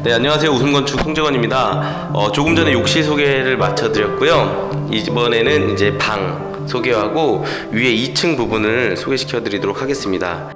네, 안녕하세요. 웃음건축 송재건입니다. 조금 전에 욕실 소개를 마쳐드렸고요. 이번에는 이제 방 소개하고 위에 2층 부분을 소개시켜 드리도록 하겠습니다.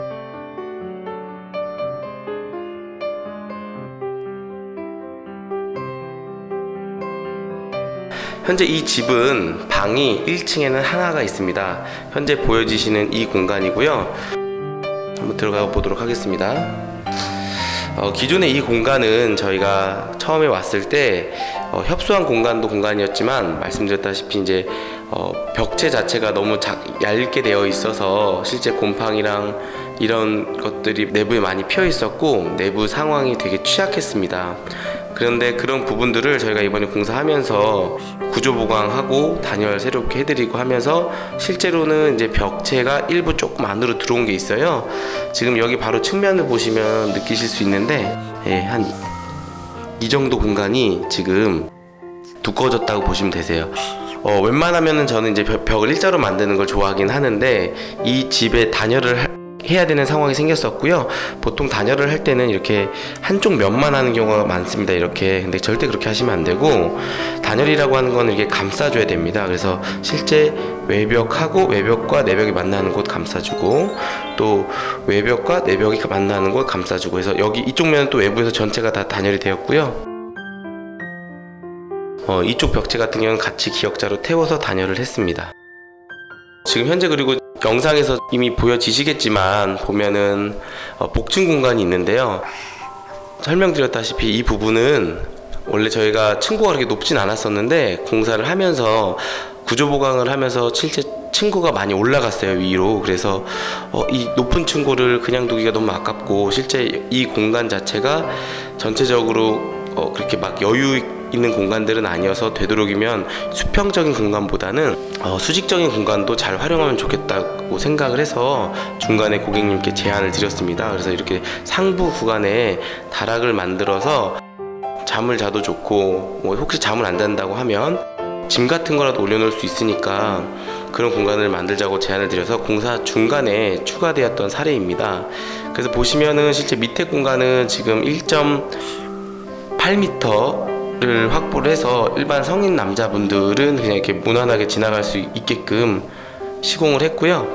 현재 이 집은 방이 1층에는 하나가 있습니다. 현재 보여지시는 이 공간이고요. 한번 들어가 보도록 하겠습니다. 기존의 이 공간은 저희가 처음에 왔을 때 협소한 공간이었지만 말씀드렸다시피 이제 벽체 자체가 너무 얇게 되어 있어서 실제 곰팡이랑 이런 것들이 내부에 많이 피어 있었고 내부 상황이 되게 취약했습니다. 그런데 그런 부분들을 저희가 이번에 공사하면서 구조 보강하고 단열 새롭게 해드리고 하면서 실제로는 이제 벽체가 일부 조금 안으로 들어온 게 있어요. 지금 여기 바로 측면을 보시면 느끼실 수 있는데 한 이 정도 공간이 지금 두꺼워졌다고 보시면 되세요. 웬만하면은 저는 이제 벽을 일자로 만드는 걸 좋아하긴 하는데 이 집에 단열을 해야 되는 상황이 생겼었고요. 보통 단열을 할 때는 이렇게 한쪽 면만 하는 경우가 많습니다. 이렇게. 근데 절대 그렇게 하시면 안 되고, 단열이라고 하는 거는 이게 감싸줘야 됩니다. 그래서 실제 외벽하고 외벽과 내벽이 만나는 곳 감싸주고, 또 외벽과 내벽이 만나는 곳 감싸주고 해서 여기 이쪽 면은 또 외부에서 전체가 다 단열이 되었고요. 이쪽 벽체 같은 경우는 같이 기역자로 태워서 단열을 했습니다. 지금 현재 그리고 영상에서 이미 보여지시겠지만 보면은 복층 공간이 있는데요. 설명드렸다시피 이 부분은 원래 저희가 층고가 그렇게 높진 않았었는데 공사를 하면서 구조 보강을 하면서 실제 층고가 많이 올라갔어요, 위로. 그래서 이 높은 층고를 그냥 두기가 너무 아깝고 실제 이 공간 자체가 전체적으로 그렇게 막 여유 있는 공간들은 아니어서 되도록이면 수평적인 공간보다는 수직적인 공간도 잘 활용하면 좋겠다고 생각을 해서 중간에 고객님께 제안을 드렸습니다. 그래서 이렇게 상부 구간에 다락을 만들어서 잠을 자도 좋고 혹시 잠을 안 잔다고 하면 짐 같은 거라도 올려놓을 수 있으니까 그런 공간을 만들자고 제안을 드려서 공사 중간에 추가되었던 사례입니다. 그래서 보시면은 실제 밑에 공간은 지금 1.8m 를 확보를 해서 일반 성인 남자분들은 그냥 이렇게 무난하게 지나갈 수 있게끔 시공을 했고요.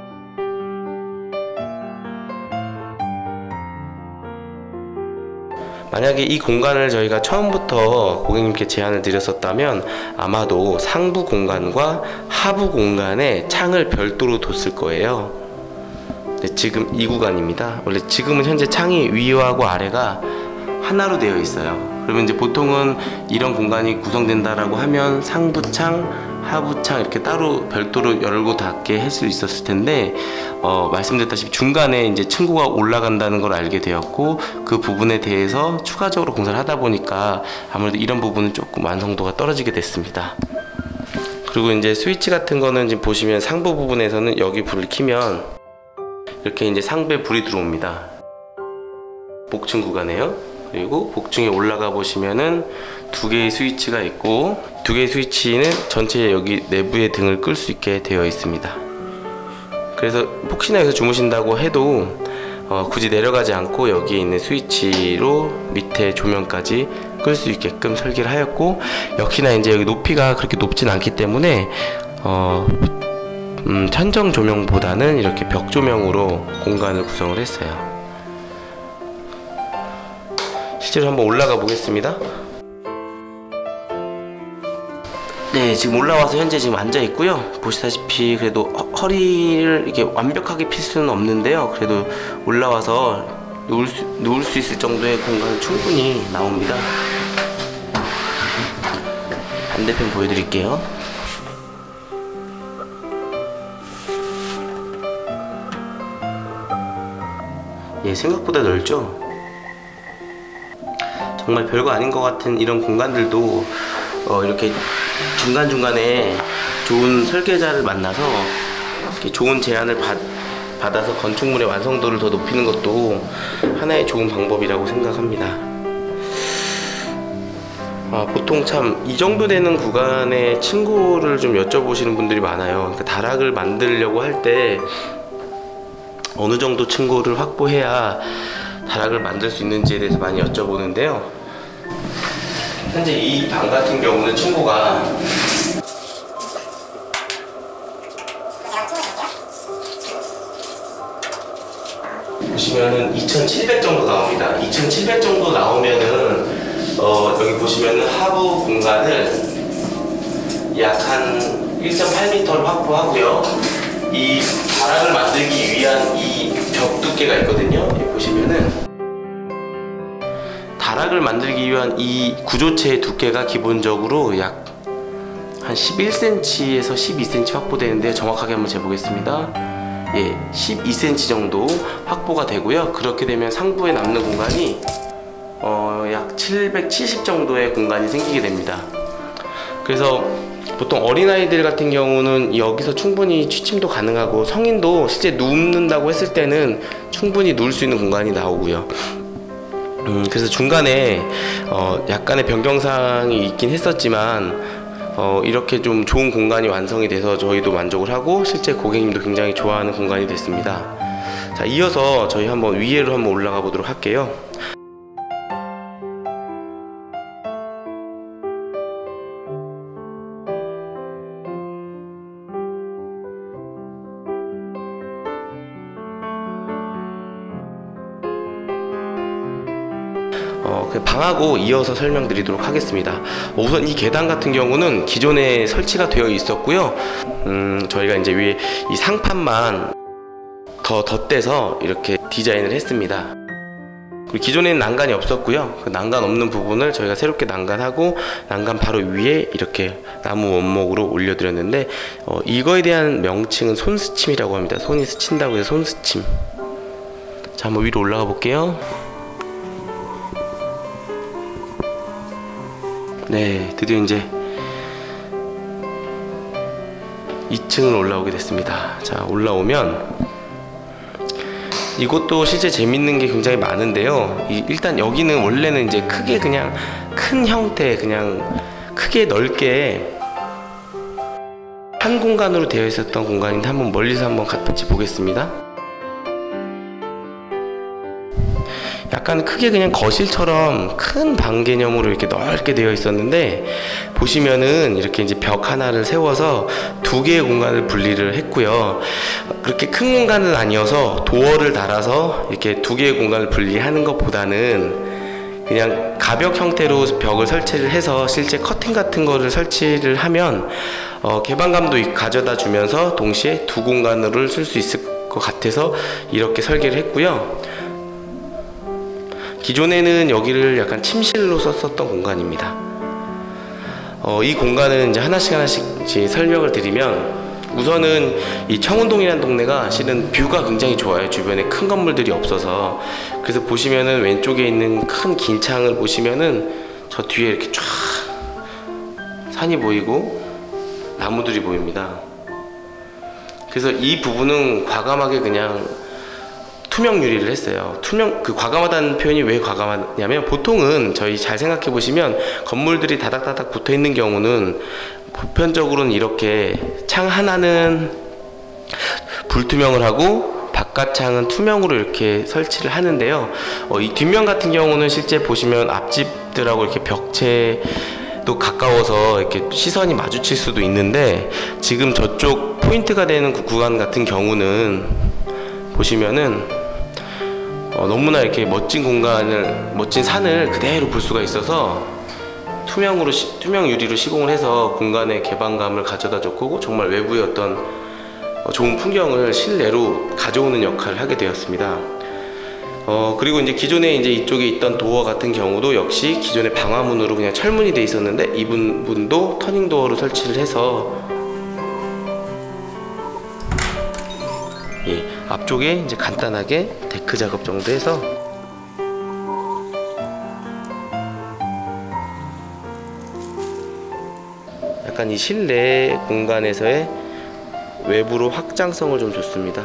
만약에 이 공간을 저희가 처음부터 고객님께 제안을 드렸었다면 아마도 상부 공간과 하부 공간에 창을 별도로 뒀을 거예요. 네, 지금 이 구간입니다. 원래 지금은 현재 창이 위하고 아래가 하나로 되어 있어요. 그러면 이제 보통은 이런 공간이 구성된다라고 하면 상부창, 하부창 이렇게 따로 별도로 열고 닫게 할 수 있었을 텐데 말씀드렸다시피 중간에 이제 층고가 올라간다는 걸 알게 되었고 그 부분에 대해서 추가적으로 공사를 하다 보니까 아무래도 이런 부분은 조금 완성도가 떨어지게 됐습니다. 그리고 이제 스위치 같은 거는 지금 보시면 상부 부분에서는 여기 불을 켜면 이렇게 이제 상부에 불이 들어옵니다. 복층 구간에요. 그리고 복층에 올라가 보시면은 두 개의 스위치가 있고 두 개의 스위치는 전체 여기 내부의 등을 끌 수 있게 되어 있습니다. 그래서 혹시나 여기서 주무신다고 해도 굳이 내려가지 않고 여기에 있는 스위치로 밑에 조명까지 끌 수 있게끔 설계를 하였고 역시나 이제 여기 높이가 그렇게 높진 않기 때문에 천정 조명보다는 이렇게 벽 조명으로 공간을 구성을 했어요. 실제로 한번 올라가 보겠습니다. 네, 지금 올라와서 현재 지금 앉아 있고요. 보시다시피 그래도 허리를 이렇게 완벽하게 필 수는 없는데요. 그래도 올라와서 누울 수 있을 정도의 공간은 충분히 나옵니다. 반대편 보여드릴게요. 예, 생각보다 넓죠? 정말 별거 아닌 것 같은 이런 공간들도 이렇게 중간중간에 좋은 설계자를 만나서 이렇게 좋은 제안을 받아서 건축물의 완성도를 더 높이는 것도 하나의 좋은 방법이라고 생각합니다. 보통 참 이 정도 되는 구간의 층고를 좀 여쭤보시는 분들이 많아요. 그러니까 다락을 만들려고 할 때 어느 정도 층고를 확보해야 다락을 만들 수 있는지에 대해서 많이 여쭤보는데요. 현재 이 방 같은 경우는 층고가 보시면은 2,700 정도 나옵니다. 2,700 정도 나오면은 여기 보시면은 하부 공간을 약 한 1.8m를 확보하고요. 이 다락을 만들기 위한 이 벽 두께가 있거든요. 여기 보시면은 다락을 만들기 위한 이 구조체의 두께가 기본적으로 약 한 11cm에서 12cm 확보되는데, 정확하게 한번 재보겠습니다. 예, 12cm 정도 확보가 되고요. 그렇게 되면 상부에 남는 공간이 약 770 정도의 공간이 생기게 됩니다. 그래서 보통 어린아이들 같은 경우는 여기서 충분히 취침도 가능하고, 성인도 실제 눕는다고 했을 때는 충분히 누울 수 있는 공간이 나오고요. 그래서 중간에 약간의 변경사항이 있긴 했었지만 이렇게 좀 좋은 공간이 완성이 돼서 저희도 만족을 하고 실제 고객님도 굉장히 좋아하는 공간이 됐습니다. 자, 이어서 저희 한번 위에로 한번 올라가 보도록 할게요. 방하고 이어서 설명드리도록 하겠습니다. 우선 이 계단 같은 경우는 기존에 설치가 되어 있었고요. 저희가 이제 위에 이 상판만 더 덧대서 이렇게 디자인을 했습니다. 기존에는 난간이 없었고요. 그 난간 없는 부분을 저희가 새롭게 난간하고, 난간 바로 위에 이렇게 나무 원목으로 올려드렸는데, 이거에 대한 명칭은 손스침이라고 합니다. 손이 스친다고 해서 손스침. 자, 한번 위로 올라가 볼게요. 네, 드디어 이제 2층을 올라오게 됐습니다. 자, 올라오면 이곳도 실제 재밌는 게 굉장히 많은데요. 일단 여기는 원래는 이제 크게 그냥 큰 형태, 그냥 크게 넓게 한 공간으로 되어 있었던 공간인데, 한번 멀리서 한번 같이 보겠습니다. 약간 크게 그냥 거실처럼 큰 방 개념으로 이렇게 넓게 되어 있었는데, 보시면은 이렇게 이제 벽 하나를 세워서 두 개의 공간을 분리를 했고요. 그렇게 큰 공간은 아니어서 도어를 달아서 이렇게 두 개의 공간을 분리하는 것보다는 그냥 가벽 형태로 벽을 설치를 해서 실제 커튼 같은 거를 설치를 하면 개방감도 가져다 주면서 동시에 두 공간으로 쓸 수 있을 것 같아서 이렇게 설계를 했고요. 기존에는 여기를 약간 침실로 썼었던 공간입니다. 이 공간은 이제 하나씩 설명을 드리면, 우선은 이 청운동이라는 동네가 실은 뷰가 굉장히 좋아요. 주변에 큰 건물들이 없어서. 그래서 보시면은 왼쪽에 있는 큰 긴 창을 보시면은 저 뒤에 이렇게 쫙 산이 보이고 나무들이 보입니다. 그래서 이 부분은 과감하게 그냥 투명 유리를 했어요. 그 과감하다는 표현이 왜 과감하냐면, 보통은 저희 잘 생각해 보시면 건물들이 다닥다닥 붙어 있는 경우는 보편적으로는 이렇게 창 하나는 불투명을 하고 바깥 창은 투명으로 이렇게 설치를 하는데요. 이 뒷면 같은 경우는 실제 보시면 앞집들하고 이렇게 벽체도 가까워서 이렇게 시선이 마주칠 수도 있는데, 지금 저쪽 포인트가 되는 구간 같은 경우는 보시면은 너무나 이렇게 멋진 산을 그대로 볼 수가 있어서 투명 유리로 시공을 해서 공간의 개방감을 가져다 줬고, 정말 외부의 어떤 좋은 풍경을 실내로 가져오는 역할을 하게 되었습니다. 그리고 이제 기존에 이제 이쪽에 있던 도어 같은 경우도 역시 기존의 방화문으로 그냥 철문이 돼 있었는데, 이 부분도 터닝 도어로 설치를 해서 앞쪽에 이제 간단하게 데크 작업 정도 해서 약간 이 실내 공간에서의 외부로 확장성을 좀 줬습니다.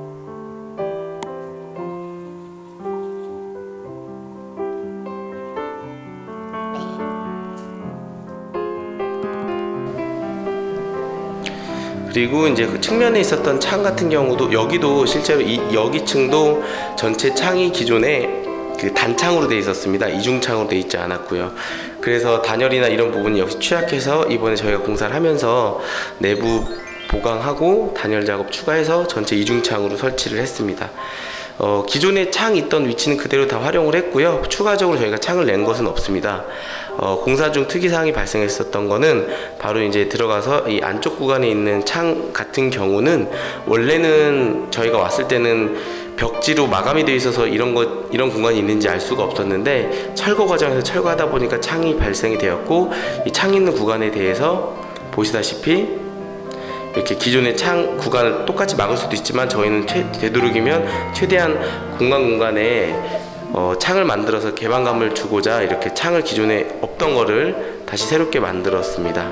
그리고 이제 그 측면에 있었던 창 같은 경우도, 여기도 실제로 여기 층도 전체 창이 기존에 그 단창으로 되어 있었습니다. 이중창으로 되어 있지 않았고요. 그래서 단열이나 이런 부분이 역시 취약해서 이번에 저희가 공사를 하면서 내부 보강하고 단열 작업 추가해서 전체 이중창으로 설치를 했습니다. 기존에 창 있던 위치는 그대로 다 활용을 했고요. 추가적으로 저희가 창을 낸 것은 없습니다. 공사 중 특이사항이 발생했었던 거는 바로 이제 들어가서 이 안쪽 구간에 있는 창 같은 경우는 원래는 저희가 왔을 때는 벽지로 마감이 되어 있어서 이런 공간이 있는지 알 수가 없었는데 철거 과정에서 철거하다 보니까 창이 발생이 되었고, 이 창 있는 구간에 대해서 보시다시피 이렇게 기존의 창 구간을 똑같이 막을 수도 있지만 저희는 되도록이면 최대한 공간에 창을 만들어서 개방감을 주고자 이렇게 창을 기존에 없던 거를 다시 새롭게 만들었습니다.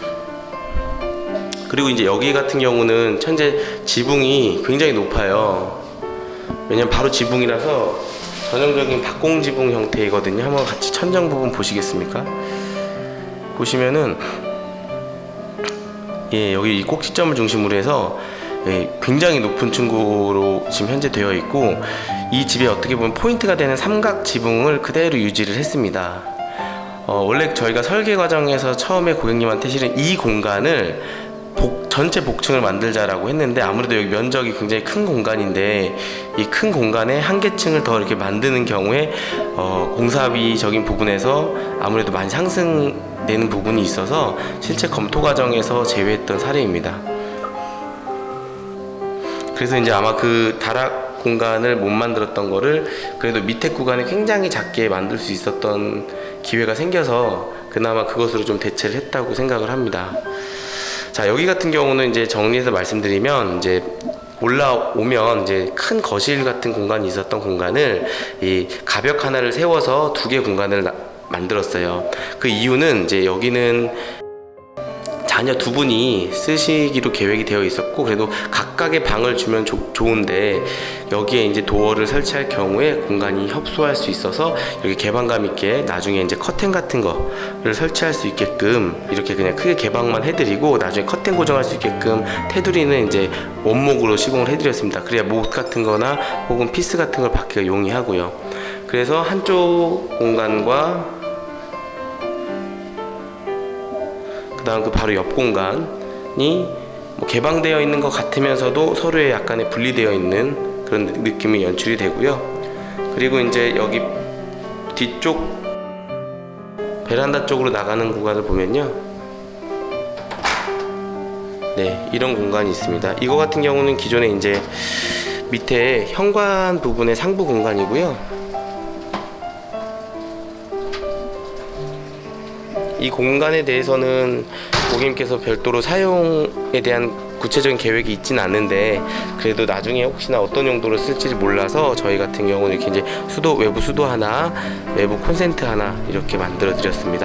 그리고 이제 여기 같은 경우는 현재 지붕이 굉장히 높아요. 왜냐면 바로 지붕이라서 전형적인 박공 지붕 형태이거든요. 한번 같이 천장 부분 보시겠습니까? 보시면은 여기 이 꼭지점을 중심으로 해서 굉장히 높은 층고로 지금 현재 되어 있고, 이 집에 어떻게 보면 포인트가 되는 삼각 지붕을 그대로 유지를 했습니다. 원래 저희가 설계 과정에서 처음에 고객님한테 실은 이 공간을 전체 복층을 만들자라고 했는데, 아무래도 여기 면적이 굉장히 큰 공간인데 이 큰 공간에 한 개층을 더 이렇게 만드는 경우에 공사비적인 부분에서 아무래도 많이 상승되는 부분이 있어서 실제 검토 과정에서 제외했던 사례입니다. 그래서 이제 아마 그 다락 공간을 못 만들었던 거를 그래도 밑에 구간에 굉장히 작게 만들 수 있었던 기회가 생겨서 그나마 그것으로 좀 대체를 했다고 생각을 합니다. 자, 여기 같은 경우는 이제 정리해서 말씀드리면, 이제 올라오면 이제 큰 거실 같은 공간이 있었던 공간을 이 가벽 하나를 세워서 두 개 공간을 만들었어요. 그 이유는 이제 여기는 자녀 두 분이 쓰시기로 계획이 되어 있었고, 그래도 각각의 방을 주면 좋은데 여기에 이제 도어를 설치할 경우에 공간이 협소할 수 있어서 여기 개방감 있게 나중에 이제 커튼 같은 거를 설치할 수 있게끔 이렇게 그냥 크게 개방만 해드리고, 나중에 커튼 고정할 수 있게끔 테두리는 이제 원목으로 시공을 해드렸습니다. 그래야 못 같은 거나 혹은 피스 같은 걸 받기가 용이하고요. 그래서 한쪽 공간과 그 다음 그 바로 옆 공간이 개방되어 있는 것 같으면서도 서로에 약간의 분리되어 있는 그런 느낌이 연출이 되고요. 그리고 이제 여기 뒤쪽 베란다 쪽으로 나가는 구간을 보면요, 이런 공간이 있습니다. 이거 같은 경우는 기존에 이제 밑에 현관 부분의 상부 공간이고요. 이 공간에 대해서는 고객님께서 별도로 사용에 대한 구체적인 계획이 있진 않는데, 그래도 나중에 혹시나 어떤 용도로 쓸지 몰라서 저희 같은 경우는 이렇게 이제 외부 수도 하나, 내부 콘센트 하나 이렇게 만들어 드렸습니다.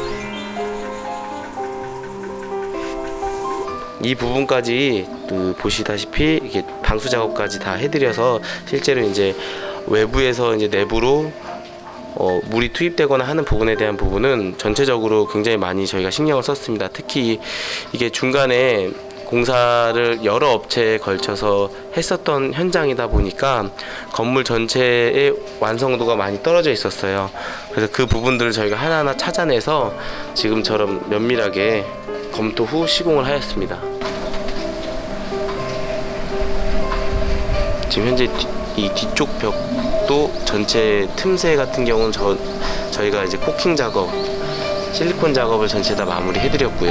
이 부분까지 보시다시피 이렇게 방수 작업까지 다 해드려서 실제로 이제 외부에서 이제 내부로 물이 투입되거나 하는 부분에 대한 부분은 전체적으로 굉장히 많이 저희가 신경을 썼습니다. 특히 이게 중간에 공사를 여러 업체에 걸쳐서 했었던 현장이다 보니까 건물 전체의 완성도가 많이 떨어져 있었어요. 그래서 그 부분들을 저희가 하나하나 찾아내서 지금처럼 면밀하게 검토 후 시공을 하였습니다. 지금 현재 이 뒤쪽 벽도 전체 틈새 같은 경우는 저희가 이제 코킹 작업, 실리콘 작업을 전체 다 마무리 해드렸고요.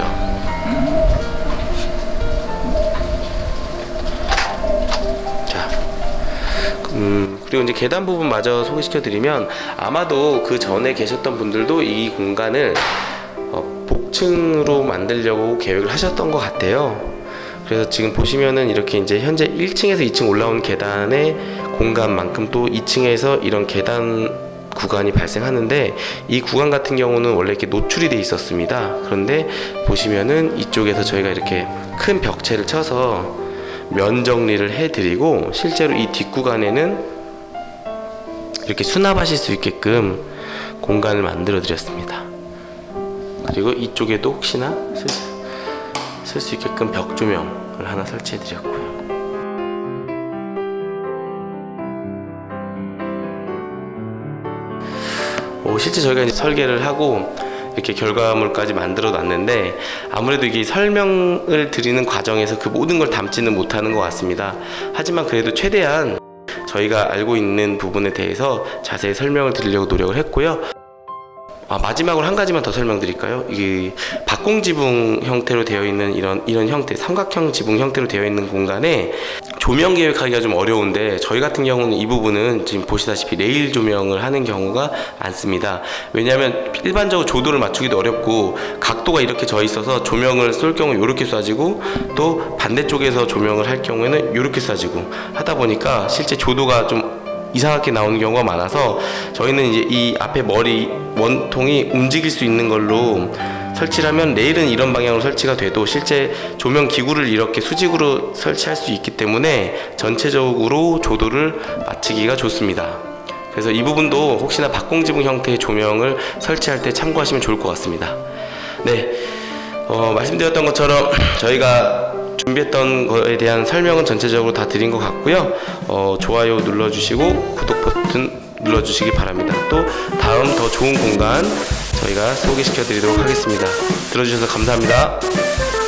자, 그리고 이제 계단 부분 마저 소개시켜드리면, 아마도 그 전에 계셨던 분들도 이 공간을 복층으로 만들려고 계획을 하셨던 것 같아요. 그래서 지금 보시면은 이렇게 이제 현재 1층에서 2층 올라온 계단의 공간만큼 또 2층에서 이런 계단 구간이 발생하는데, 이 구간 같은 경우는 원래 이렇게 노출이 돼 있었습니다. 그런데 보시면은 이쪽에서 저희가 이렇게 큰 벽체를 쳐서 면 정리를 해드리고, 실제로 이 뒷구간에는 이렇게 수납하실 수 있게끔 공간을 만들어 드렸습니다. 그리고 이쪽에도 혹시나 쓸 수 있게끔 벽 조명을 하나 설치해 드렸고요. 실제 저희가 이제 설계를 하고 이렇게 결과물까지 만들어 놨는데 아무래도 이게 설명을 드리는 과정에서 그 모든 걸 담지는 못하는 것 같습니다. 하지만 그래도 최대한 저희가 알고 있는 부분에 대해서 자세히 설명을 드리려고 노력을 했고요. 마지막으로 한 가지만 더 설명드릴까요? 이게 박공지붕 형태로 되어 있는 이런 형태, 삼각형 지붕 형태로 되어 있는 공간에 조명 계획하기가 좀 어려운데, 저희 같은 경우는 이 부분은 지금 보시다시피 레일 조명을 하는 경우가 많습니다. 왜냐하면 일반적으로 조도를 맞추기도 어렵고 각도가 이렇게 져 있어서 조명을 쏠 경우 이렇게 쏴지고, 또 반대쪽에서 조명을 할 경우에는 이렇게 쏴지고 하다 보니까 실제 조도가 좀 이상하게 나오는 경우가 많아서, 저희는 이제 이 앞에 머리 원통이 움직일 수 있는 걸로 설치를 하면 레일은 이런 방향으로 설치가 돼도 실제 조명 기구를 이렇게 수직으로 설치할 수 있기 때문에 전체적으로 조도를 맞추기가 좋습니다. 그래서 이 부분도 혹시나 박공지붕 형태의 조명을 설치할 때 참고하시면 좋을 것 같습니다. 네, 말씀드렸던 것처럼 저희가 준비했던 거에 대한 설명은 전체적으로 다 드린 것 같고요. 좋아요 눌러주시고 구독 버튼 눌러주시기 바랍니다. 또 다음 더 좋은 공간 저희가 소개시켜 드리도록 하겠습니다. 들어주셔서 감사합니다.